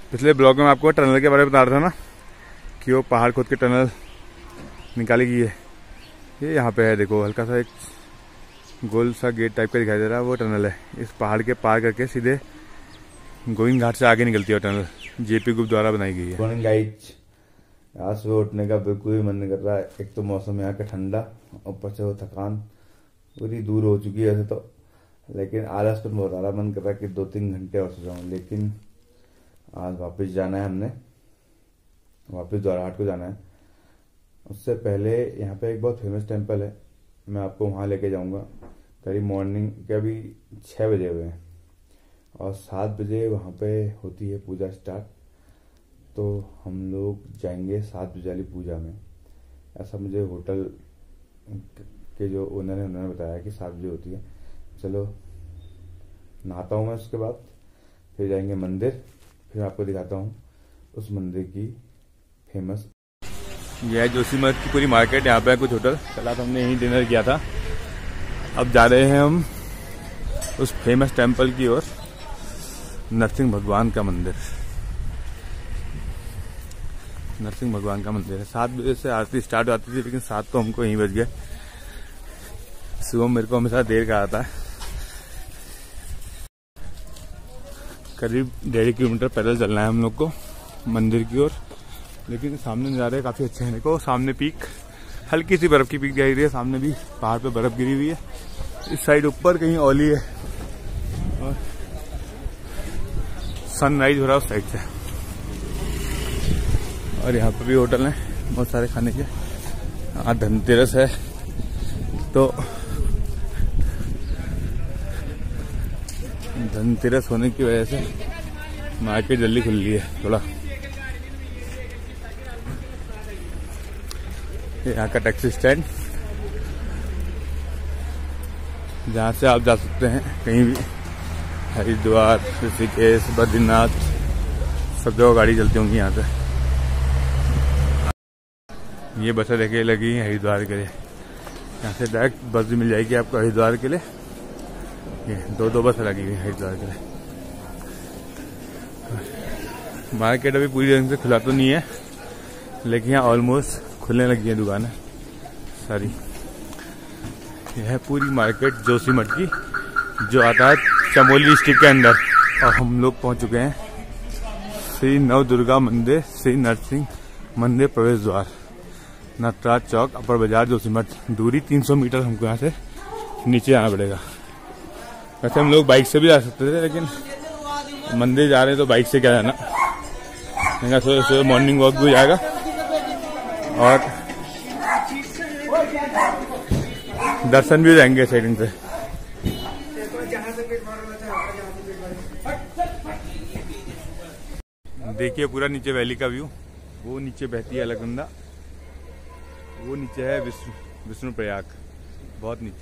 पिछले ब्लॉग में आपको टनल के बारे में बता रहा था ना कि वो पहाड़ खोद के टनल निकाली गई है। ये यहाँ पे है, देखो हल्का सा एक गोल सा गेट टाइप का दिखाई दे रहा है, वो टनल है। इस पहाड़ के पार करके सीधे गोविंद घाट से आगे निकलती है टनल, जेपी ग्रुप द्वारा बनाई गई है। मॉर्निंग गाइस, आज सुबह उठने का बिल्कुल भी मन नहीं कर रहा है। एक तो मौसम यहाँ का ठंडा, ऊपर से वो थकान पूरी दूर हो चुकी है वैसे तो, लेकिन आलस पर बहुत ज़्यादा मन कर रहा है कि 2-3 घंटे और सो जाऊँ। लेकिन आज वापस जाना है, हमने वापस द्वाराहाट को जाना है। उससे पहले यहाँ पे एक बहुत फेमस टेम्पल है, मैं आपको वहाँ लेके जाऊँगा। करीब मॉर्निंग के अभी 6 बजे हुए हैं और 7 बजे वहाँ पे होती है पूजा स्टार्ट। तो हम लोग जाएंगे 7 बजे वाली पूजा में, ऐसा मुझे होटल के जो ओनर है उन्होंने बताया कि 7 बजे होती है। चलो नहाता हूँ मैं, उसके बाद फिर जाएंगे मंदिर, फिर आपको दिखाता हूँ उस मंदिर की फेमस। यह है जोशीमठ की पूरी मार्केट, यहाँ पे है कुछ होटल। कल तो हमने यहीं डिनर किया था। अब जा रहे हैं हम उस फेमस टेम्पल की ओर, नरसिंह भगवान का मंदिर। नरसिंह भगवान का मंदिर है। 7 बजे से आरती स्टार्ट होती थी, लेकिन 7 तो हमको यहीं बज गए। सुबह मेरे को हमेशा देर का आता है। करीब 1.5 किलोमीटर पैदल चलना है हम लोग को मंदिर की ओर। लेकिन सामने नज़ारे काफ़ी अच्छे हैं। देखो सामने पीक, हल्की सी बर्फ़ की पीक दिखाई दे रही है। सामने भी पहाड़ पे बर्फ़ गिरी हुई है। इस साइड ऊपर कहीं ओली है और सनराइज हो रहा है उस साइड से। और यहाँ पर भी होटल हैं बहुत सारे खाने के। आज धनतेरस है तो धनतेरस होने की वजह से मार्केट जल्दी खुल रही है थोड़ा। यहाँ का टैक्सी स्टैंड, जहाँ से आप जा सकते हैं कहीं भी, हरिद्वार, ऋषिकेश, बद्रीनाथ, सब जगह गाड़ी चलती होंगी यहाँ से। ये बसें देखे लगी हैं हरिद्वार के लिए। यहाँ से डायरेक्ट बस भी मिल जाएगी आपको हरिद्वार के लिए। ये 2 बसें लगी हुई हैं हरिद्वार के लिए। मार्केट अभी पूरी तरह से खुला तो नहीं है, लेकिन यहाँ ऑलमोस्ट खुलने लगी है दुकानें सारी। यह है पूरी मार्केट जोशीमठ की, जो आता है चमोली डिस्ट्रिक्ट के अंदर। और हम लोग पहुंच चुके हैं श्री नवदुर्गा मंदिर, श्री नरसिंह मंदिर प्रवेश द्वार, नटराज चौक, अपर बाजार, जोशीमठ। दूरी 300 मीटर हमको यहाँ से नीचे आना पड़ेगा। वैसे हम लोग बाइक से भी जा सकते थे, लेकिन मंदिर जा रहे हैं तो बाइक से क्या जाना। सुबह सुबह मॉर्निंग वॉक भी हो जाएगा और दर्शन भी हो जाएंगे साइडिंग से। देखिए पूरा नीचे वैली का व्यू। वो नीचे बहती है अलकनंदा, वो नीचे है विष्णु प्रयाग, बहुत नीचे।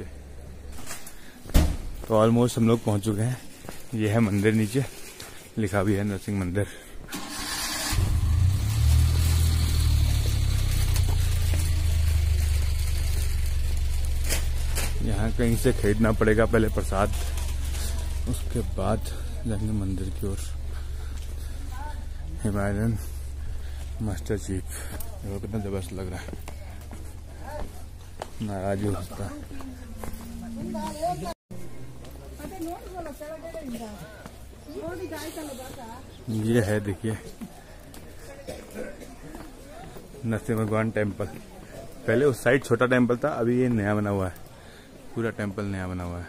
तो ऑलमोस्ट हम लोग पहुंच चुके हैं। ये है मंदिर, नीचे लिखा भी है नरसिंह मंदिर। यहाँ कहीं से खरीदना पड़ेगा पहले प्रसाद, उसके बाद जाएंगे मंदिर की ओर। हिमालयन मास्टर चीफ, देखो कितना जबरदस्त लग रहा है। नाराज हो सकता है। ये है देखिए नरसिंह भगवान टेम्पल। पहले उस साइड छोटा टेम्पल था, अभी ये नया बना हुआ है, पूरा टेम्पल नया बना हुआ है।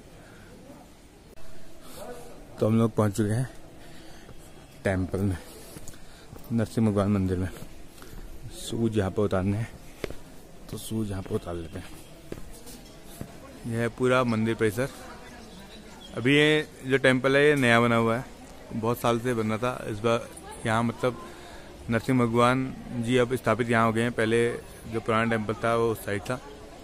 तो हम लोग पहुंच चुके हैं टेम्पल में, नरसिंह भगवान मंदिर में। शूज यहाँ पे उतारने हैं तो शूज यहाँ पे उतार लेते हैं। यह है पूरा मंदिर परिसर। अभी ये जो टेम्पल है ये नया बना हुआ है, बहुत साल से बना था। इस बार यहाँ मतलब नरसिंह भगवान जी अब स्थापित यहाँ हो गए हैं। पहले जो पुराना टेम्पल था वो उस साइड था।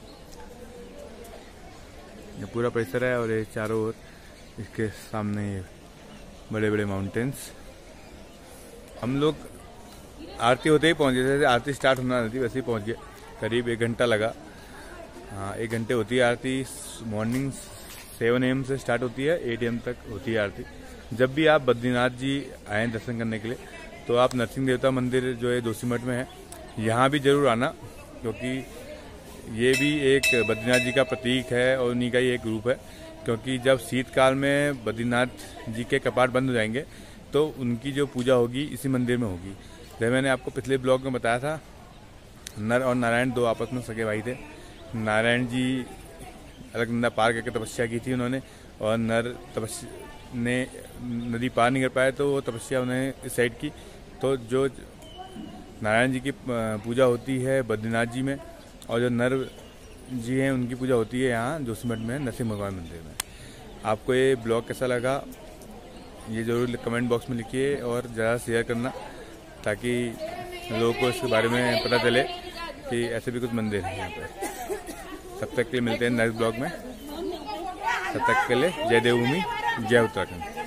ये पूरा परिसर है और ये चारों ओर इसके सामने ये बड़े बड़े माउंटेन्स। हम लोग आरती होते ही पहुँच गए थे। आरती स्टार्ट होना थी वैसे ही पहुँच गए। करीब 1 घंटा लगा। हाँ 1 घंटे होती है आरती। मॉर्निंग 7 AM से स्टार्ट होती है, 8 AM तक होती है आरती। जब भी आप बद्रीनाथ जी आए दर्शन करने के लिए तो आप नरसिंह देवता मंदिर जो है जोशीमठ में है, यहाँ भी जरूर आना, क्योंकि ये भी एक बद्रीनाथ जी का प्रतीक है और उन्हीं का ही एक रूप है। क्योंकि जब शीतकाल में बद्रीनाथ जी के कपाट बंद हो जाएंगे तो उनकी जो पूजा होगी इसी मंदिर में होगी। जैसे मैंने आपको पिछले ब्लॉग में बताया था, नर और नारायण दो आपस में सगे भाई थे। नारायण जी अलकनंदा पार करके तपस्या की थी उन्होंने, और नर ने नदी पार नहीं कर पाए तो वो तपस्या उन्होंने इस साइड की। तो जो नारायण जी की पूजा होती है बद्रीनाथ जी में, और जो नर जी हैं उनकी पूजा होती है यहाँ जोशीमठ में नरसिंह भगवान मंदिर में। आपको ये ब्लॉग कैसा लगा ये ज़रूर कमेंट बॉक्स में लिखिए और ज़्यादा शेयर करना, ताकि लोगों को इसके बारे में पता चले कि ऐसे भी कुछ मंदिर हैं यहाँ पे। तब तक के लिए मिलते हैं नेक्स्ट ब्लॉग में। तब तक के लिए जय देवभूमि, जय उत्तराखंड।